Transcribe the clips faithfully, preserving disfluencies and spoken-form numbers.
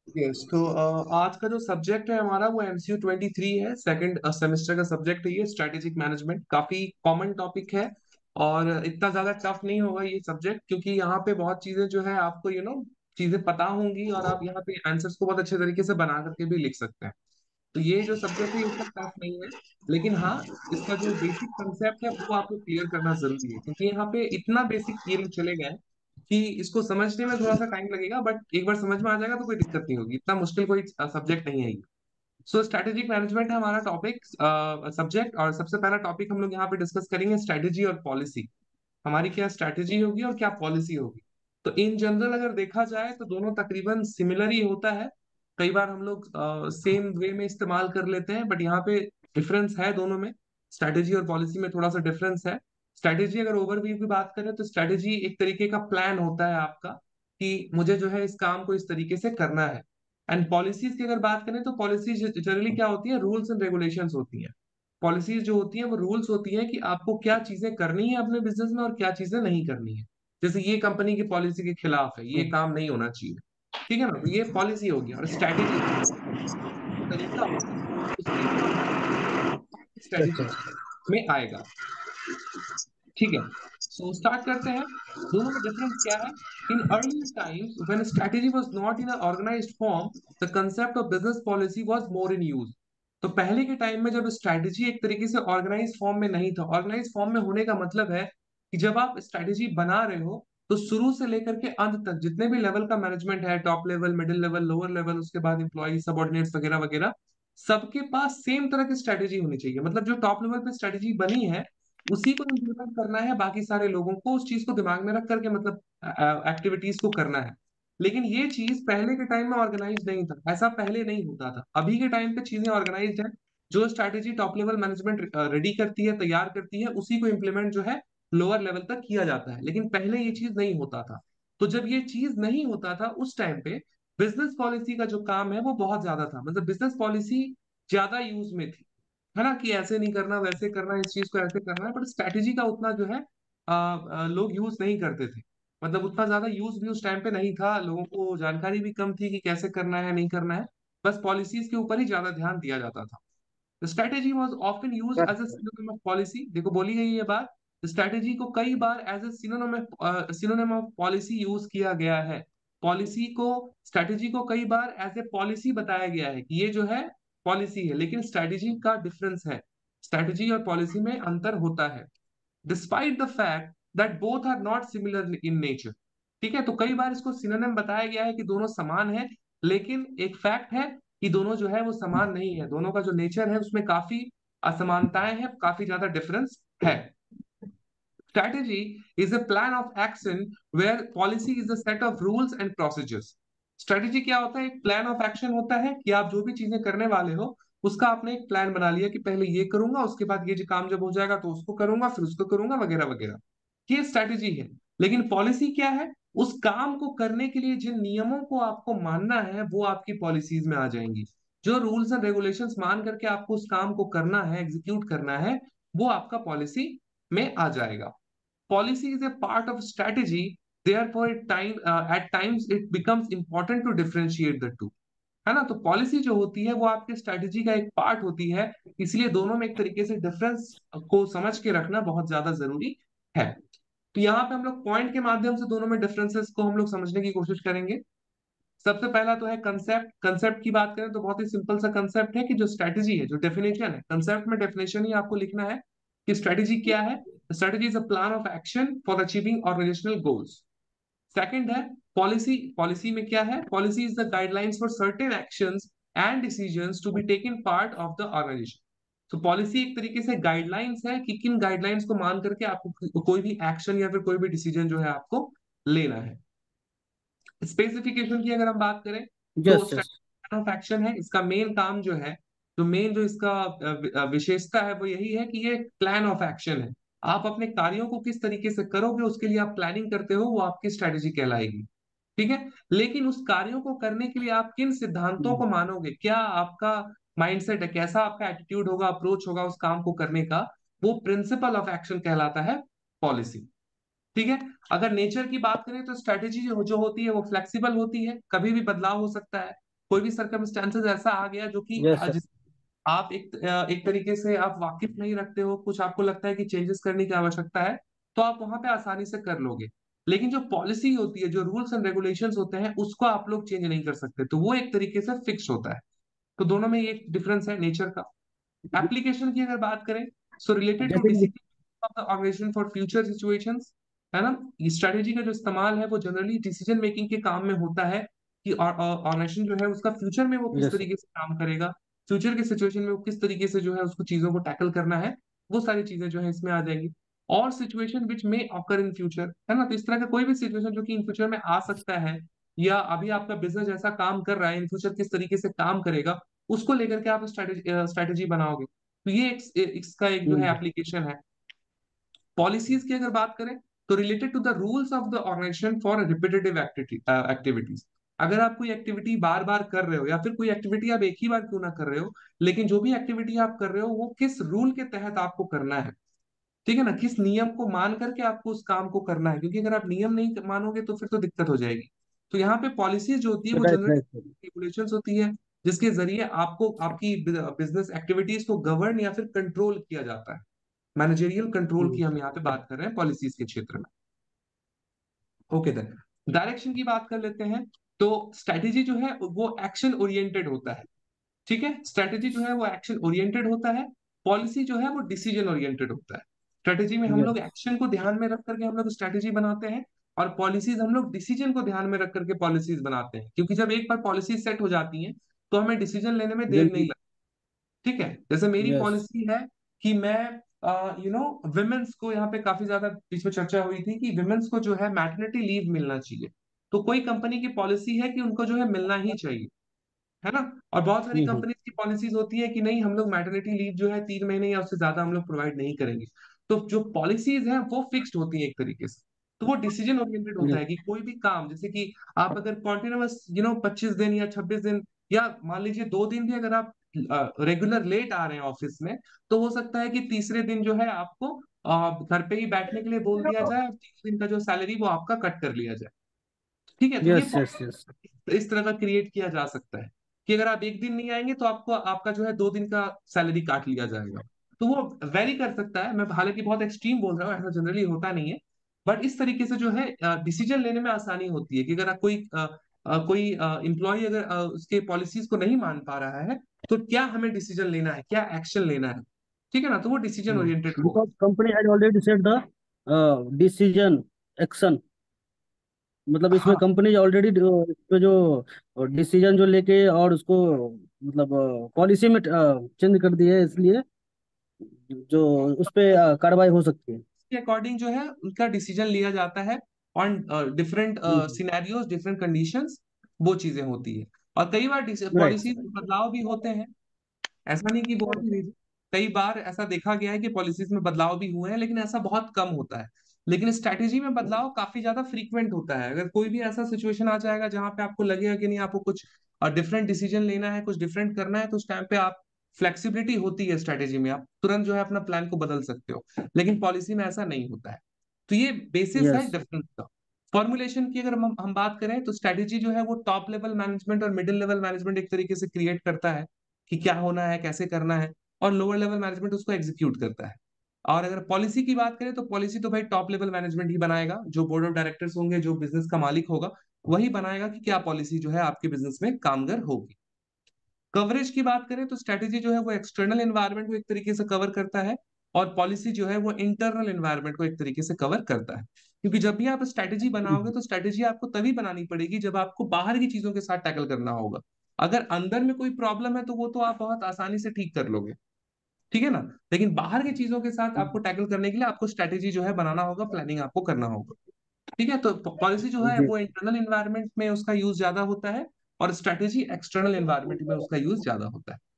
Yes तो अ, आज का जो सब्जेक्ट है हमारा वो एमसीयू ट्वेंटी थ्री है। सेकंड सेमेस्टर का सब्जेक्ट है ये स्ट्रेटेजिक मैनेजमेंट। काफी कॉमन टॉपिक है और इतना ज्यादा टफ नहीं होगा ये सब्जेक्ट, क्योंकि यहाँ पे बहुत चीजें जो है आपको यू नो चीजें पता होंगी और आप यहाँ पे आंसर्स को बहुत अच्छे तरीके से बना करके भी लिख सकते हैं। तो ये जो सब्जेक्ट है ये इतना टफ नहीं है, लेकिन हाँ, इसका जो बेसिक कंसेप्ट है वो आपको क्लियर करना जरूरी है, क्योंकि यहाँ पे इतना बेसिक ये लोग चले गए हैं कि इसको समझने में थोड़ा सा टाइम लगेगा, बट एक बार समझ में आ जाएगा तो कोई दिक्कत नहीं होगी। इतना मुश्किल कोई सब्जेक्ट नहीं है ये। सो स्ट्रैटेजिक मैनेजमेंट है हमारा टॉपिक सब्जेक्ट, और सबसे पहला टॉपिक हम लोग यहाँ पे डिस्कस करेंगे स्ट्रैटेजी और पॉलिसी। हमारी क्या स्ट्रैटेजी होगी और क्या पॉलिसी होगी। तो इन जनरल अगर देखा जाए तो दोनों तकरीबन सिमिलर ही होता है। कई बार हम लोग सेम वे में इस्तेमाल कर लेते हैं, बट यहाँ पे डिफरेंस है दोनों में। स्ट्रैटेजी और पॉलिसी में थोड़ा सा डिफरेंस है। स्ट्रैटेजी अगर ओवरव्यू की बात करें तो स्ट्रैटेजी एक तरीके का प्लान होता है आपका, कि मुझे जो है इस काम को इस तरीके से करना है। एंड पॉलिसीज की अगर बात करें तो पॉलिसीज जनरली क्या होती है, रूल्स एंड रेगुलेशंस होती हैं। पॉलिसीज जो होती हैं वो रूल्स होती हैं कि आपको क्या चीजें करनी है अपने बिजनेस में और क्या चीजें नहीं करनी है। जैसे ये कंपनी की पॉलिसी के खिलाफ है, ये काम नहीं होना चाहिए। ठीक है ना, तो ये पॉलिसी होगी। और स्ट्रैटेजी तरीका होगा, उस तरीके और अच्छा। स्ट्रैटेजी में आएगा। ठीक है, सो स्टार्ट करते हैं। दोनों में डिफरेंस क्या है। In early times when strategy was not in organised form, the concept of business policy was more in use. तो पहले के टाइम में जब स्ट्रैटेजी एक तरीके से ऑर्गेनाइज फॉर्म में नहीं था, ऑर्गेनाइज फॉर्म में होने का मतलब है कि जब आप स्ट्रैटेजी बना रहे हो तो शुरू से लेकर के अंत तक जितने भी लेवल का मैनेजमेंट है, top level, middle level, lower level, उसके बाद इंप्लॉई, सबऑर्डिनेट्स वगैरह वगैरह, सबके पास सेम तरह की स्ट्रैटेजी होनी चाहिए। मतलब जो टॉप लेवल पे स्ट्रैटेजी बनी है उसी को इम्प्लीमेंट करना है, बाकी सारे लोगों को उस चीज को दिमाग में रख करके मतलब एक्टिविटीज को करना है। लेकिन ये चीज पहले के टाइम में ऑर्गेनाइज नहीं था, ऐसा पहले नहीं होता था। अभी के टाइम पे चीजें ऑर्गेनाइज्ड है। जो strategy top level management ready करती है, तैयार करती है, उसी को इम्प्लीमेंट जो है लोअर लेवल तक किया जाता है। लेकिन पहले ये चीज नहीं होता था। तो जब ये चीज नहीं होता था उस टाइम पे बिजनेस पॉलिसी का जो काम है वो बहुत ज्यादा था। मतलब बिजनेस पॉलिसी ज्यादा यूज में थी, है ना, कि ऐसे नहीं करना, वैसे करना, इस चीज को ऐसे करना है। बट स्ट्रैटेजी का उतना जो है आ, आ, लोग यूज नहीं करते थे। मतलब उतना ज्यादा यूज भी उस टाइम पे नहीं था, लोगों को जानकारी भी कम थी कि कैसे करना है, नहीं करना है। बस पॉलिसीज के ऊपर ही ज्यादा ध्यान दिया जाता था। Strategy was often used as a synonym of policy. देखो बोली गई ये बात, स्ट्रैटेजी को कई बार as a synonym synonym of policy use किया गया है। पॉलिसी को, स्ट्रैटेजी को कई बार एज ए पॉलिसी बताया गया है कि ये जो है पॉलिसी है, लेकिन स्ट्रैटेजी का डिफरेंस है। स्ट्रैटेजी और पॉलिसी में अंतर होता है, despite the fact that both are not similar in nature. ठीक है, तो कई बार इसको सिनोनिम बताया गया है कि दोनों समान है, लेकिन एक फैक्ट है कि दोनों जो है वो समान नहीं है। दोनों का जो नेचर है उसमें काफी असमानताएं हैं, काफी ज्यादा डिफरेंस है। Strategy is a plan of action where policy is a set of rules and procedures. Strategy क्या होता है, एक प्लान ऑफ एक्शन होता है कि आप जो भी चीजें करने वाले हो उसका आपने एक प्लान बना लिया कि पहले ये करूंगा, उसके बाद ये जो काम जब हो जाएगा तो उसको करूंगा, फिर उसको करूंगा, वगैरह वगैरह। ये स्ट्रेटेजी है। लेकिन पॉलिसी क्या है, उस काम को करने के लिए जिन नियमों को आपको मानना है वो आपकी पॉलिसीज में आ जाएंगी। जो रूल्स एंड रेगुलेशंस मान करके आपको उस काम को करना है, एग्जीक्यूट करना है, वो आपका पॉलिसी में आ जाएगा। Policy is a part of strategy, therefore at time uh, at times it becomes important to differentiate the two. है ना, तो पॉलिसी जो होती है वो आपके स्ट्रेटेजी का एक पार्ट होती है। इसलिए दोनों में एक तरीके से डिफरेंस को समझ के रखना बहुत ज्यादा जरूरी है। तो यहाँ पे हम लोग पॉइंट के माध्यम से दोनों में डिफरेंसेस को हम लोग समझने की कोशिश करेंगे। सबसे पहला तो है कंसेप्ट। कंसेप्ट की बात करें तो बहुत ही सिंपल सा कंसेप्ट है कि जो स्ट्रेटेजी है, जो डेफिनेशन है, कंसेप्ट में डेफिनेशन ही आपको लिखना है कि स्ट्रेटेजी क्या है। Strategy is a plan of action for achieving organisational goals. Second है पॉलिसी। पॉलिसी में क्या है, policy is the guidelines for certain actions and decisions to be taken part of the organisation. तो पॉलिसी एक तरीके से गाइडलाइंस है कि किन गाइडलाइंस को मान करके आपको कोई भी एक्शन या फिर कोई भी डिसीजन जो है आपको लेना है। स्पेसिफिकेशन की अगर हम बात करें तो yes yes. Structure of action है, इसका मेन काम जो है, जो मेन जो इसका अ, वि- अ, विशेषता है वो यही है कि ये प्लान ऑफ एक्शन है। आप अपने कार्यों को किस तरीके से करोगे उसके लिए आप प्लानिंग करते हो, वो आपकी स्ट्रेटेजी कहलाएगी। ठीक है, लेकिन उस कार्यों को करने के लिए आप किन सिद्धांतों को मानोगे, क्या आपका माइंडसेट है, कैसा आपका एटीट्यूड होगा, अप्रोच होगा उस काम को करने का, वो प्रिंसिपल ऑफ एक्शन कहलाता है पॉलिसी। ठीक है, अगर नेचर की बात करें तो स्ट्रेटेजी जो जो होती है वो फ्लेक्सिबल होती है, कभी भी बदलाव हो सकता है। कोई भी सर्कमस्टेंसेस ऐसा आ गया जो कि यस अ, सर। जिस आप एक अ, एक तरीके से आप वाकिफ नहीं रखते हो, कुछ आपको लगता है कि चेंजेस करने की आवश्यकता है, तो आप वहां पे आसानी से कर लोगे। लेकिन जो पॉलिसी होती है, जो रूल्स एंड रेगुलेशंस होते हैं, उसको आप लोग चेंज नहीं कर सकते, तो वो एक तरीके से फिक्स होता है। तो दोनों में ये एक डिफरेंस है नेचर का। एप्लीकेशन की अगर बात करें, सो रिलेटेड टू जैसे कि decision of the organisation for future situations, है ना। ये स्ट्रेटेजी का जो इस्तेमाल है वो जनरली डिसीजन मेकिंग के काम में होता है कि ऑर्गेनाइजेशन जो है उसका फ्यूचर में वो किस यस सर। तरीके से काम करेगा, फ्यूचर के सिचुएशन में वो किस तरीके से जो है उसको चीजों को टैकल करना है, वो सारी चीजें जो है इसमें आ जाएंगी। और situation which may occur in future, है ना। तो इस तरह का कोई भी सिचुएशन जो कि इन फ्यूचर में आ सकता है, या अभी आपका बिजनेस जैसा काम कर रहा है, इन फ्यूचर किस तरीके से काम करेगा, उसको लेकर के आप स्ट्रेटेजी स्ट्रेटेजी बनाओगे। तो ये एक, इसका एक जो है हम्म। एप्लीकेशन है। पॉलिसीज की अगर बात करें, तो related to the rules of the organisation for repetitive activities. अगर आप कोई एक्टिविटी बार बार कर रहे हो, या फिर कोई एक्टिविटी आप एक ही बार क्यों ना कर रहे हो, लेकिन जो भी एक्टिविटी आप कर रहे हो वो किस रूल के तहत आपको करना है, ठीक है ना, किस नियम को मान करके आपको उस काम को करना है, क्योंकि अगर आप नियम नहीं मानोगे तो फिर तो दिक्कत हो जाएगी। तो यहाँ पे पॉलिसीज जो होती है वो right generally right sir. Regulations होती है, जिसके जरिए आपको आपकी बिजनेस एक्टिविटीज को गवर्न या फिर कंट्रोल किया जाता है। मैनेजेरियल कंट्रोल की हम्म। हम यहाँ पे बात कर रहे हैं पॉलिसीज के क्षेत्र में। ओके देन, डायरेक्शन की बात कर लेते हैं। तो स्ट्रेटेजी जो है वो एक्शन ओरिएंटेड होता है, ठीक है। स्ट्रेटेजी जो है वो एक्शन ओरिएंटेड होता है, पॉलिसी जो है वो डिसीजन ओरिएंटेड होता है। स्ट्रेटेजी में हम लोग यस। एक्शन को ध्यान में रख करके हम लोग स्ट्रेटेजी बनाते हैं, और पॉलिसीज हम लोग डिसीजन को ध्यान में रख करके पॉलिसीज बनाते हैं, क्योंकि जब एक बार पॉलिसी सेट हो जाती है तो हमें डिसीजन लेने में देर नहीं जल्दी। लगती। ठीक है, जैसे मेरी यस। पॉलिसी है कि मैं यू नो विमेन्स को, यहाँ पे काफी ज्यादा बीच में चर्चा हुई थी कि विमेन्स को जो है मैटरनिटी लीव मिलना चाहिए। तो कोई कंपनी की पॉलिसी है कि उनको जो है मिलना ही चाहिए, है ना। और बहुत सारी हम्म। कंपनीज की पॉलिसीज होती है कि नहीं, हम लोग मैटरनिटी लीव जो है तीन महीने या उससे ज्यादा हम लोग प्रोवाइड नहीं करेंगे। तो जो पॉलिसीज हैं वो फिक्स्ड होती है एक तरीके से। तो वो डिसीजन ओरिएंटेड होता यस। है कि कोई भी काम, जैसे कि आप अगर कॉन्टिन्यूअस यू नो पच्चीस दिन या छब्बीस दिन, या मान लीजिए दो दिन भी अगर आप रेगुलर लेट आ रहे हैं ऑफिस में, तो हो सकता है कि तीसरे दिन जो है आपको अ, घर पे ही बैठने के लिए बोल दिया जाए, और तीस दिन का जो सैलरी वो आपका कट कर लिया जाए। ठीक है, तो ये यस यस यस। इस तरह का क्रिएट किया जा सकता है कि अगर आप एक दिन नहीं आएंगे तो आपको आपका जो है दो दिन का सैलरी काट लिया जाएगा। तो वो वेरी कर सकता है, मैं हालांकि बहुत एक्सट्रीम बोल रहा हूँ, ऐसा जनरली होता नहीं है। बट इस तरीके से जो है डिसीजन लेने में आसानी होती है कि अगर आप कोई अ, अ, कोई एम्प्लॉय अगर अ, उसके पॉलिसीज को नहीं मान पा रहा है, तो क्या हमें डिसीजन लेना है, क्या एक्शन लेना है, ठीक है ना। तो वो डिसीजन ओरिएंटेड हो। Because company had already set the decision action. मतलब इसमें हाँ, कंपनी ऑलरेडी इस पे जो डिसीजन जो लेके और उसको मतलब पॉलिसी में चेंज कर दिए, इसलिए जो उस पे अ, कार्रवाई हो सकती है। के अकॉर्डिंग जो है उनका डिसीजन लिया जाता है on different hmm. Scenarios, different conditions, वो चीजें होती है। और कई बार राइट। पॉलिसी में बदलाव भी होते हैं, ऐसा नहीं कि बहुत ही नहीं। कई बार ऐसा देखा गया है कि पॉलिसीज में बदलाव भी हुए हैं, लेकिन ऐसा बहुत कम होता है। लेकिन स्ट्रैटेजी में बदलाव काफी ज्यादा फ्रीक्वेंट होता है। अगर कोई भी ऐसा सिचुएशन आ जाएगा जहां पे आपको लगेगा कि नहीं, आपको कुछ डिफरेंट डिसीजन लेना है, कुछ डिफरेंट करना है, तो उस टाइम पे आप फ्लेक्सिबिलिटी होती है स्ट्रैटेजी में, आप तुरंत जो है अपना प्लान को बदल सकते हो। लेकिन पॉलिसी में ऐसा नहीं होता है। तो ये बेसिस है यस। डिफरेंस का। फॉर्मुलेशन की अगर हम हम बात करें, तो स्ट्रैटेजी जो है वो टॉप लेवल मैनेजमेंट और मिडिल लेवल मैनेजमेंट एक तरीके से क्रिएट करता है कि क्या होना है, कैसे करना है, और लोअर लेवल मैनेजमेंट उसको एग्जीक्यूट करता है। और अगर पॉलिसी की बात करें, तो पॉलिसी तो भाई टॉप लेवल मैनेजमेंट ही बनाएगा, जो बोर्ड ऑफ डायरेक्टर्स होंगे, जो बिजनेस का मालिक होगा, वही बनाएगा कि क्या पॉलिसी जो है आपके बिजनेस में कामगर होगी। कवरेज की बात करें, तो स्ट्रेटेजी जो है वो एक्सटर्नल एनवायरनमेंट को एक तरीके से कवर करता है, और पॉलिसी जो है वो इंटरनल एनवायरनमेंट को एक तरीके से कवर करता है। क्योंकि जब भी आप स्ट्रेटेजी बनाओगे, तो स्ट्रेटेजी आपको तभी बनानी पड़ेगी जब आपको बाहर की चीजों के साथ टैकल करना होगा। अगर अंदर में कोई प्रॉब्लम है तो वो तो आप बहुत आसानी से ठीक कर लोगे, ठीक है ना। लेकिन बाहर की चीजों के साथ आपको टैकल करने के लिए आपको स्ट्रेटेजी जो है बनाना होगा, प्लानिंग आपको करना होगा। ठीक है, तो पॉलिसी जो है जी। वो इंटरनल एनवायरनमेंट में उसका यूज ज्यादा होता है, और स्ट्रेटेजी एक्सटर्नल एनवायरनमेंट में उसका यूज ज्यादा होता है।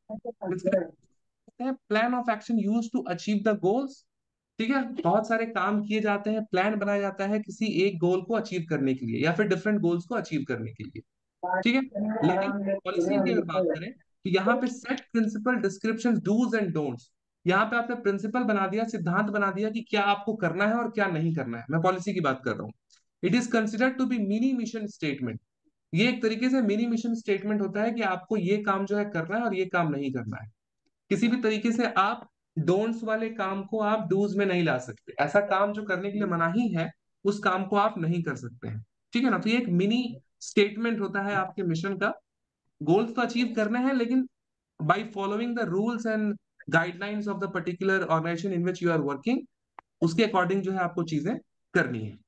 Plan of action use to achieve the goals. ठीक है, बहुत सारे काम किए जाते हैं, प्लान बनाया जाता है किसी एक गोल को अचीव करने के लिए, या फिर डिफरेंट गोल्स को अचीव करने के लिए, ठीक है। लेकिन पॉलिसी की अगर बात करें, तो यहाँ पे set principle description dos and don'ts. यहाँ पे आपने प्रिंसिपल बना दिया, सिद्धांत बना दिया कि क्या आपको करना है और क्या नहीं करना है। मैं पॉलिसी की बात कर रहा हूँ। It is considered to be mini mission statement. ये एक तरीके से मिनी मिशन स्टेटमेंट होता है कि आपको ये काम जो है करना है और ये काम नहीं करना है। किसी भी तरीके से आप डोंट्स वाले काम को आप डूज में नहीं ला सकते, ऐसा काम जो करने के लिए मनाही है उस काम को आप नहीं कर सकते हैं। ठीक है ना, तो ये एक मिनी स्टेटमेंट होता है आपके मिशन का। गोल्स तो अचीव करने हैं, लेकिन by following the rules and guidelines of the particular organisation in which you are working, उसके अकॉर्डिंग जो है आपको चीजें करनी है।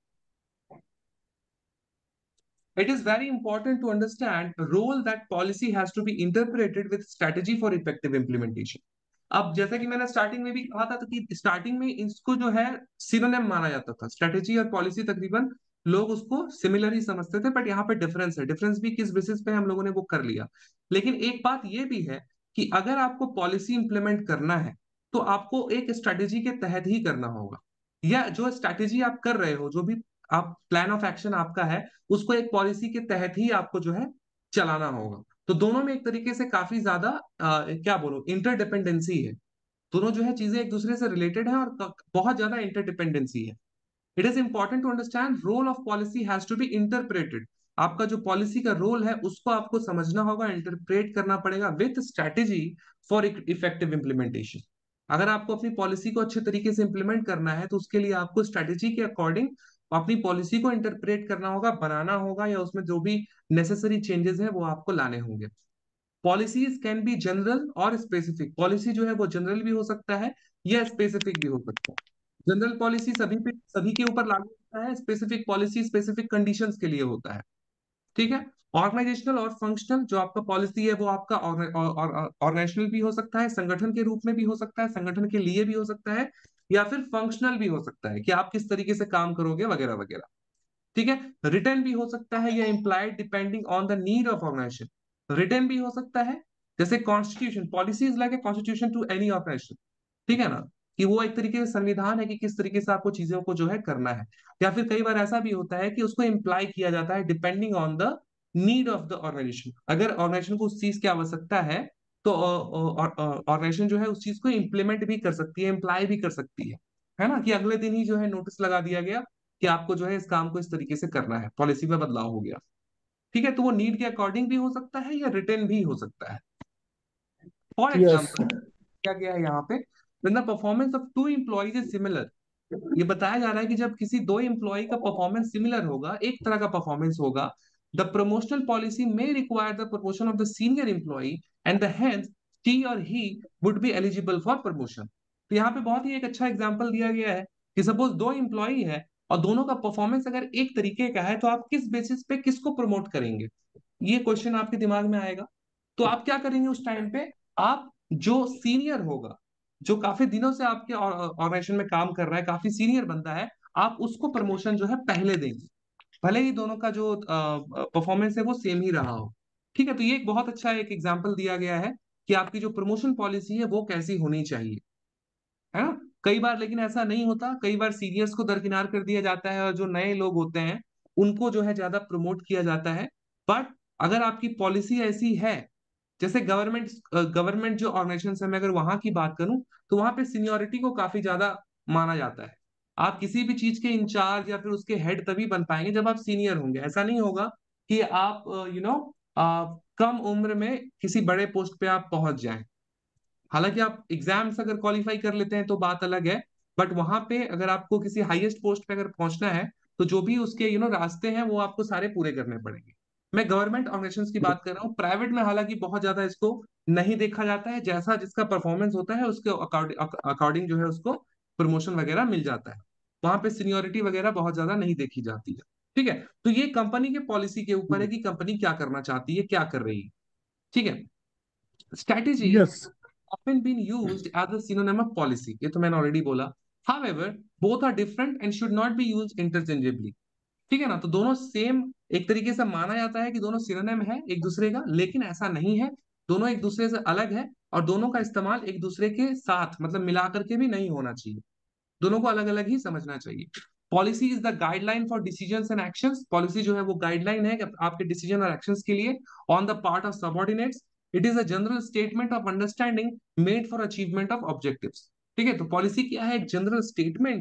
It is very important to understand the role that policy has to be interpreted with strategy for effective implementation. अब जैसा कि मैंने स्टार्टिंग में भी कहा था, तो कि स्टार्टिंग में इसको जो है सिनोनिम माना जाता था, स्ट्रेटेजी और पॉलिसी तकरीबन लोग उसको सिमिलर ही समझते थे, बट यहाँ पे डिफरेंस है। डिफरेंस भी किस बेसिस पे हम लोगों ने वो कर लिया। लेकिन एक बात ये भी है कि अगर आपको पॉलिसी इंप्लीमेंट करना है तो आपको एक स्ट्रेटेजी के तहत ही करना होगा, या जो स्ट्रेटेजी आप कर रहे हो, जो भी आप प्लान ऑफ एक्शन आपका है, उसको एक पॉलिसी के तहत ही आपको जो है चलाना होगा। तो दोनों में एक तरीके से काफी ज्यादा अ, क्या बोलो, इंटरडिपेंडेंसी है। दोनों जो है चीजें एक दूसरे से रिलेटेड है और क- बहुत ज्यादा इंटरडिपेंडेंसी है। It is important to understand role of policy has to be interpreted. आपका जो पॉलिसी का रोल है उसको आपको समझना होगा, इंटरप्रेट करना पड़ेगा with strategy for effective implementation. अगर आपको अपनी पॉलिसी को अच्छे तरीके से इंप्लीमेंट करना है तो उसके लिए आपको स्ट्रेटेजी के अकॉर्डिंग अपनी पॉलिसी को इंटरप्रेट करना होगा, बनाना होगा, या उसमें जो भी नेसेसरी चेंजेस है वो आपको लाने होंगे। पॉलिसीज कैन बी जनरल और स्पेसिफिक। पॉलिसी जो है वो जनरल भी हो सकता है या स्पेसिफिक भी हो सकता है। जनरल पॉलिसी सभी पे सभी के ऊपर लागू होता है, स्पेसिफिक पॉलिसी स्पेसिफिक कंडीशंस के लिए होता है। ठीक है। ऑर्गेनाइजेशनल और फंक्शनल, जो आपका पॉलिसी है वो आपका ऑर्गेनाइजेशनल भी हो सकता है, संगठन के रूप में भी हो सकता है, संगठन के लिए भी हो सकता है, या फिर फंक्शनल भी हो सकता है कि आप किस तरीके से काम करोगे वगैरह वगैरह। ठीक है। रिटर्न भी हो सकता है या implied depending on the need of organisation. Written भी हो सकता है, जैसे constitution, policy is like a constitution to any organisation. ठीक है ना, कि वो एक तरीके से संविधान है कि किस तरीके से आपको चीजों को जो है करना है। या फिर कई बार ऐसा भी होता है कि उसको इम्प्लाई किया जाता है depending on the need of the organisation. अगर ऑर्गेनाइजेशन को उस चीज की आवश्यकता है तो ऑर्गेनाइजेशन जो है उस चीज को इम्प्लीमेंट भी कर सकती है, इम्प्लाई भी कर सकती है है ना, कि अगले दिन ही जो है नोटिस लगा दिया गया कि आपको जो है इस काम को इस तरीके से करना है, पॉलिसी में बदलाव हो गया। ठीक है, तो वो नीड के अकॉर्डिंग भी हो सकता है या रिटर्न भी हो सकता है। For yes. एग्जाम्पल क्या गया है यहाँ पे, when the performance of two employees is similar, ये बताया जा रहा है कि जब किसी दो एम्प्लॉय का परफॉर्मेंस सिमिलर होगा, एक तरह का परफॉर्मेंस होगा, द प्रमोशनल पॉलिसी में require the promotion of the senior employ and the hence she और he would be eligible for promotion. तो यहाँ पे बहुत ही एक अच्छा एग्जांपल दिया गया है कि सपोज दो एम्प्लॉय है और दोनों का परफॉर्मेंस अगर एक तरीके का है तो आप किस बेसिस पे किसको प्रमोट करेंगे, ये क्वेश्चन आपके दिमाग में आएगा। तो आप क्या करेंगे उस टाइम पे, आप जो सीनियर होगा, जो काफी दिनों से आपके ऑर्गेनाइजेशन में काम कर रहा है, काफी सीनियर बंदा है, आप उसको प्रमोशन जो है पहले देंगे, भले ही दोनों का जो परफॉर्मेंस है वो सेम ही रहा हो। ठीक है, तो ये एक बहुत अच्छा एक एग्जांपल दिया गया है कि आपकी जो प्रमोशन पॉलिसी है वो कैसी होनी चाहिए, है ना। कई बार लेकिन ऐसा नहीं होता, कई बार सीनियर्स को दरकिनार कर दिया जाता है और जो नए लोग होते हैं उनको जो है ज्यादा प्रमोट किया जाता है। बट अगर आपकी पॉलिसी ऐसी है, जैसे गवर्नमेंट गवर्नमेंट जो ऑर्गेनाइजेशन है, मैं अगर वहां की बात करूं तो वहां पे सीनियोरिटी को काफी ज्यादा माना जाता है। आप किसी भी चीज के इंचार्ज या फिर उसके हेड तभी बन पाएंगे जब आप सीनियर होंगे। ऐसा नहीं होगा कि आप यू नो कम उम्र में किसी बड़े पोस्ट पे आप पहुंच जाएं। हालांकि आप एग्जाम्स अगर क्वालिफाई कर लेते हैं तो बात अलग है, बट वहां पे अगर आपको किसी हाईएस्ट पोस्ट पे अगर पहुंचना है तो जो भी उसके यू नो रास्ते हैं वो आपको सारे पूरे करने पड़ेंगे। मैं गवर्नमेंट ऑर्गेनाइजेशंस की बात कर रहा हूँ, प्राइवेट में हालांकि बहुत ज्यादा इसको नहीं देखा जाता है, जैसा जिसका परफॉर्मेंस होता है उसके अकॉर्डिंग जो है उसको प्रमोशन वगैरह मिल जाता है। वहां पे सीनियोरिटी वगैरह बहुत ज्यादा नहीं देखी जाती है। ठीक है, तो ये कंपनी के पॉलिसी के ऊपर है कि कंपनी क्या करना चाहती है, क्या कर रही है। ठीक है। Strategy yes. often been used as a synonym of policy, ये तो मैंने ऑलरेडी बोला। However, both are different and should not be used interchangeably। ठीक है ना, तो दोनों सेम एक तरीके से माना जाता है कि दोनों सिनोनिम है एक दूसरे का, लेकिन ऐसा नहीं है। दोनों एक दूसरे से अलग है और दोनों का इस्तेमाल एक दूसरे के साथ मतलब मिला करके भी नहीं होना चाहिए। दोनों को अलग अलग ही समझना चाहिए। Policy is the guideline for decisions and actions. Policy जो है वो गाइडलाइन है कि आपके डिसीजन और एक्शंस के लिए on the part of subordinates. It is a general statement of understanding made for achievement of objectives. ठीक है, तो पॉलिसी क्या है, एक जनरल स्टेटमेंट है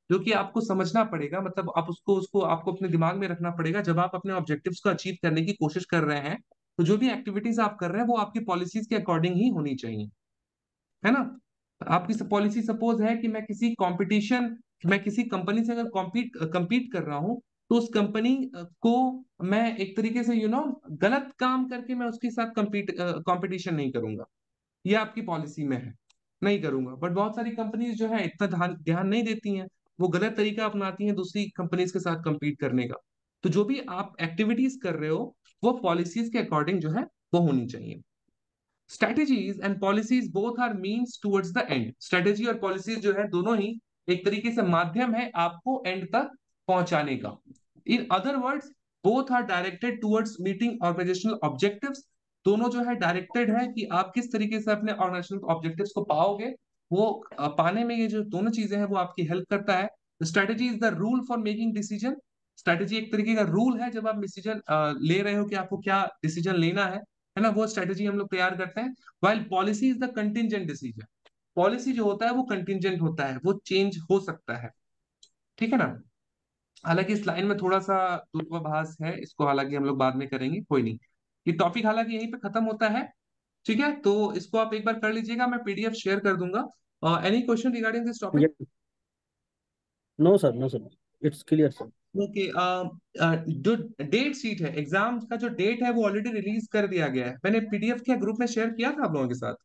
जो कि आपको समझना पड़ेगा, मतलब आप उसको उसको आपको अपने दिमाग में रखना पड़ेगा जब आप अपने ऑब्जेक्टिव्स को अचीव करने की कोशिश कर रहे हैं। तो जो भी एक्टिविटीज आप कर रहे हैं वो आपकी पॉलिसीज के अकॉर्डिंग ही होनी चाहिए, है ना। आपकी पॉलिसी सपोज है कि मैं किसी कंपटीशन मैं किसी कंपनी से अगर कॉम्पीट compete कर रहा हूँ, तो उस कंपनी को मैं एक तरीके से यू नो गलत काम करके मैं उसके साथ compete कंपटीशन नहीं करूंगा। ये आपकी पॉलिसी में है, नहीं करूंगा। बट बहुत सारी कंपनीज जो है इतना ध्यान ध्यान नहीं देती हैं, वो गलत तरीका अपनाती हैं दूसरी कंपनीज के साथ compete करने का। तो जो भी आप एक्टिविटीज कर रहे हो वो पॉलिसीज के अकॉर्डिंग जो है वो होनी चाहिए। Strategies and policies both are means towards the end. Strategy और पॉलिसीज जो है दोनों ही एक तरीके से माध्यम है आपको एंड तक पहुंचाने का। In other words, both are directed towards meeting organisational objectives. दोनों जो है डायरेक्टेड है कि आप किस तरीके से अपने ऑर्गेनाइजेशनल ऑब्जेक्टिव्स को पाओगे, वो अ, पाने में ये जो दोनों चीजें हैं वो आपकी हेल्प करता है। Strategy is the rule for making decision. Strategy एक तरीके का रूल है जब आप डिसीजन ले रहे हो कि आपको क्या डिसीजन लेना है है ना, वो स्ट्रेटेजी हम लोग तैयार करते हैं। While policy is the contingent decision. Policy जो होता है वो कंटिजेंट होता है, वो चेंज हो सकता है, ठीक है ना। हालांकि इस लाइन में थोड़ा सा विरोधाभास है, इसको हालांकि हम लोग बाद में करेंगे, कोई नहीं। ये टॉपिक हालांकि यहीं पे खत्म होता है, ठीक है। तो इसको आप एक बार कर लीजिएगा, मैं पीडीएफ शेयर कर दूंगा। Any question regarding this topic? ये no sir, no sir, it's clear sir. Okay. जो डेट शीट है एग्जाम का, जो डेट है वो ऑलरेडी रिलीज कर दिया गया है, मैंने पीडीएफ के ग्रुप में शेयर किया था आप लोगों के साथ।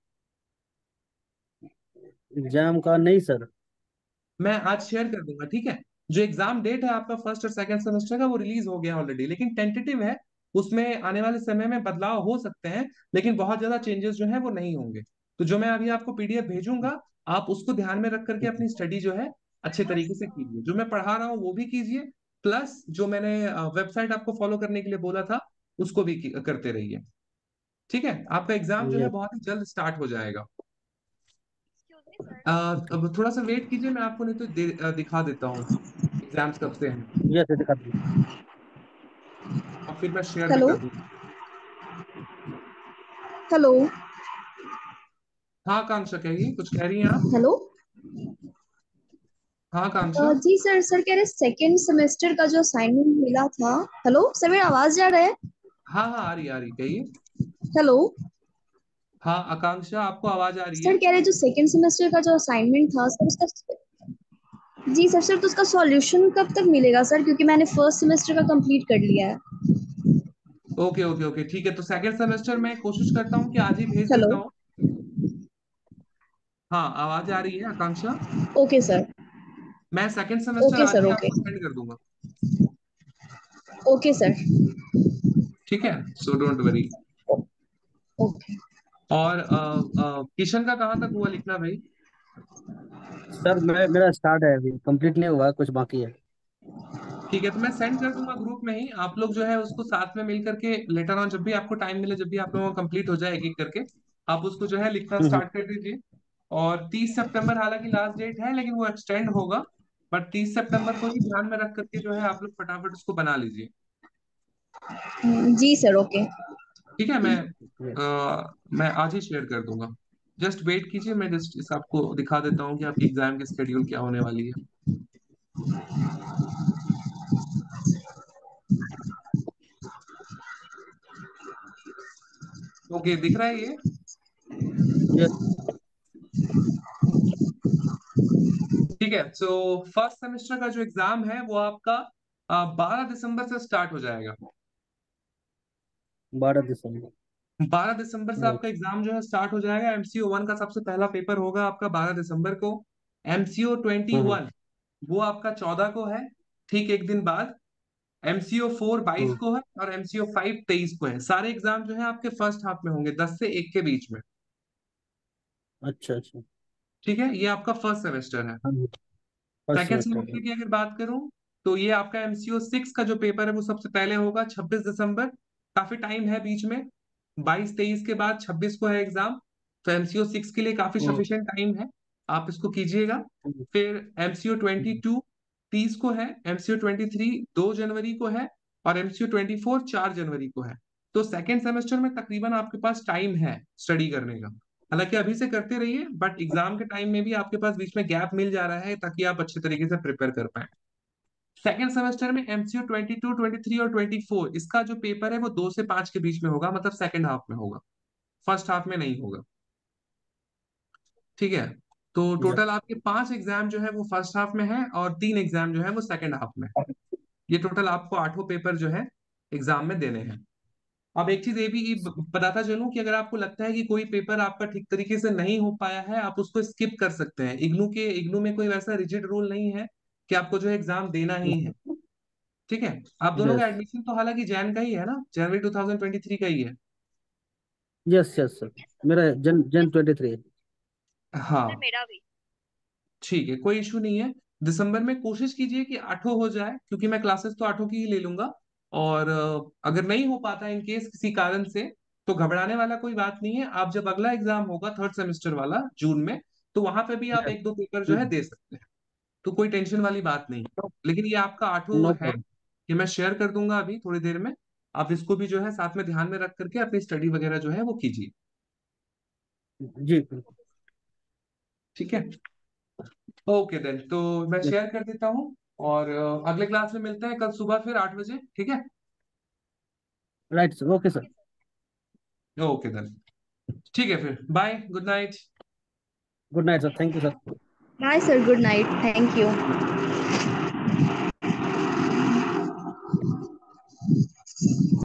एग्जाम का नहीं सर। मैं आज शेयर कर दूंगा, ठीक है। जो एग्जाम डेट है आपका फर्स्ट और सेकंड सेमेस्टर का वो रिलीज हो गया ऑलरेडी, लेकिन टेंटेटिव है। उसमें आने वाले समय में बदलाव हो सकते हैं, लेकिन बहुत ज्यादा चेंजेस जो है वो नहीं होंगे। तो जो मैं अभी आपको पीडीएफ भेजूंगा, आप उसको ध्यान में रख करके अपनी स्टडी जो है अच्छे तरीके से कीजिए। जो मैं पढ़ा रहा हूँ वो भी कीजिए, प्लस जो मैंने वेबसाइट आपको फॉलो करने के लिए बोला था उसको भी की- करते रहिए, ठीक है। आपका एग्जाम जो है यस। बहुत ही जल्द स्टार्ट हो जाएगा। अ, अब थोड़ा सा वेट कीजिए, मैं आपको नहीं तो दे, अ, दिखा देता हूँ एग्जाम्स कब से हैं, यस, दिखा दीजिए। और फिर मैं शेयर भी हेलो। कर दूँ। हेलो। हाँ कांक्षा, कहिए, कुछ कह रही हैं आप? हेलो। हाँ अ, कांक्षा। जी सर, सर कह रहे सेकेंड सेमेस्टर का जो असाइनमेंट मिला था। हेलो सर, मेरा आवाज जा रहा है? हाँ हाँ, आ रही है, आ रही है, कहिए। हेलो। हाँ आकांक्षा, आपको आवाज आ रही सर है? कह रहे जो सेकेंड सेमेस्टर का जो असाइनमेंट था सर, उसका जी सर, सर तो उसका सॉल्यूशन कब तक मिलेगा सर, क्योंकि मैंने फर्स्ट सेमेस्टर का कंप्लीट कर लिया है। ओके ओके ओके, ठीक है। तो सेकंड सेमेस्टर में कोशिश करता हूँ कि आज ही भेज हेलो। देता हूँ। हाँ, आवाज आ रही है आकांक्षा। Okay sir. मैं सेकंड सेमेस्टर ओके आज सर। ही ओके। आपको सेंड कर दूंगा, ओके सर। ठीक है। So don't worry. ओके। और अ, अ, किशन का कहाँ तक हुआ लिखना भाई? सर मैं मेरा स्टार्ट है, अभी कंप्लीट नहीं हुआ, कुछ बाकी है। ठीक है, तो मैं सेंड कर दूंगा ग्रुप में ही, आप लोग जो है उसको साथ में मिल करके लेटर ऑन जब भी आपको टाइम मिले, जब भी आप लोगों का कंप्लीट हो जाए एक एक करके, आप उसको जो है लिखना हम्म, हम्म। स्टार्ट कर दीजिए। और तीस सितंबर हालांकि लास्ट डेट है, लेकिन वो एक्सटेंड होगा। बट तीस सितंबर को ही ध्यान में रख करके जो है आप लोग फटाफट उसको बना लीजिए, जी सर। ओके। ठीक है। मैं Yes। आ, मैं आज ही शेयर कर दूंगा। जस्ट वेट कीजिए, मैं जस्ट इस आपको दिखा देता हूँ कि आपकी एग्जाम की स्केड्यूल क्या होने वाली है। ओके, दिख रहा है ये? यस। ठीक है। सो फर्स्ट सेमेस्टर का जो एग्जाम है वो आपका बारह दिसंबर से स्टार्ट हो जाएगा। बारह दिसंबर। बारह दिसंबर से आपका अच्छा। एग्जाम जो है स्टार्ट हो जाएगा। एमसीओ वन का सबसे पहला पेपर होगा आपका बारह दिसंबर को। MCO twenty hmm, hmm. One वो आपका चौदह को है, ठीक एक दिन बाद। एमसीओ फोर बाईस हम्म। को है, और एमसीओ फाइव तेईस को है। सारे एग्जाम जो है आपके फर्स्ट हाफ में होंगे, दस से एक के बीच में, अच्छा, अच्छा। ठीक है। ये आपका फर्स्ट सेमेस्टर है। हाँ जी। फर्स्ट सेकेंड सेमेस्टर सेमेस्टर का। की अगर बात करूं, तो ये आपका एमसीओ सिक्स का जो पेपर है वो सबसे पहले होगा छब्बीस दिसंबर। काफी टाइम है बीच में, बाईस तेईस के बाद छब्बीस को है एग्जाम। तो एमसीओ सिक्स के लिए काफी हम्म, सफिशिएंट टाइम है, आप इसको कीजिएगा। हम्म, फिर एमसीओ ट्वेंटी हम्म। टू तीस को है, एमसीओ ट्वेंटी थ्री दो जनवरी को है, और एमसीओ ट्वेंटी फोर चार जनवरी को है। तो सेकेंड सेमेस्टर में तकरीबन आपके पास टाइम है स्टडी करने का, हालांकि अभी से करते रहिए, बट एग्जाम के टाइम में भी आपके पास बीच में गैप मिल जा रहा है ताकि आप अच्छे तरीके से प्रिपेयर कर पाए। सेकेंड सेमेस्टर में MCU twenty two, twenty three और ट्वेंटी फोर, इसका जो पेपर है वो दो से पांच के बीच में होगा, मतलब सेकंड हाफ में होगा, फर्स्ट हाफ में नहीं होगा। ठीक है, तो टोटल यस। आपके पांच एग्जाम जो है वो फर्स्ट हाफ में है और तीन एग्जाम जो है वो सेकंड हाफ में है। ये टोटल आपको आठों पेपर जो है एग्जाम में देने हैं। अब एक चीज ये भी ब- बताता चलूं कि अगर आपको लगता है कि कोई पेपर आपका ठीक तरीके से नहीं हो पाया है, आप उसको स्किप कर सकते हैं। इग्नू के इग्नू में कोई वैसा रिजिड रूल नहीं है कि आपको जो है एग्जाम देना ही है। ठीक है, आप दोनों का यस। एडमिशन तो हालांकि जैन का ही है ना, जनवरी टू थाउजेंड ट्वेंटी थ्री का ही है। यस यस सर, मेरा जन जन ट्वेंटी थ्री। हाँ, ठीक है, कोई इशू नहीं है। दिसंबर में कोशिश कीजिए कि आठों हो जाए, क्योंकि मैं क्लासेस तो आठों की ही ले लूंगा। और अ, अगर नहीं हो पाता इन केस किसी कारण से, तो घबराने वाला कोई बात नहीं है। आप जब अगला एग्जाम होगा थर्ड सेमेस्टर वाला जून में, तो वहां पे भी आप एक दो पेपर जो है दे सकते हैं। तो कोई टेंशन वाली बात नहीं है। लेकिन ये आपका आठों नो है, प्रॉब्लम। ये मैं शेयर कर दूंगा अभी थोड़ी देर में। आप इसको भी जो है साथ में ध्यान में रख करके अपनी स्टडी वगैरह जो है वो कीजिए। जी। ठीक है, ओके देन, तो मैं यस। शेयर कर देता हूँ। और अ, अगले क्लास में मिलते हैं कल सुबह फिर आठ बजे। ठीक है, right sir, okay sir. Okay then, ठीक है, फिर bye, good night. Good night sir, thank you sir. Bye sir, good night, thank you.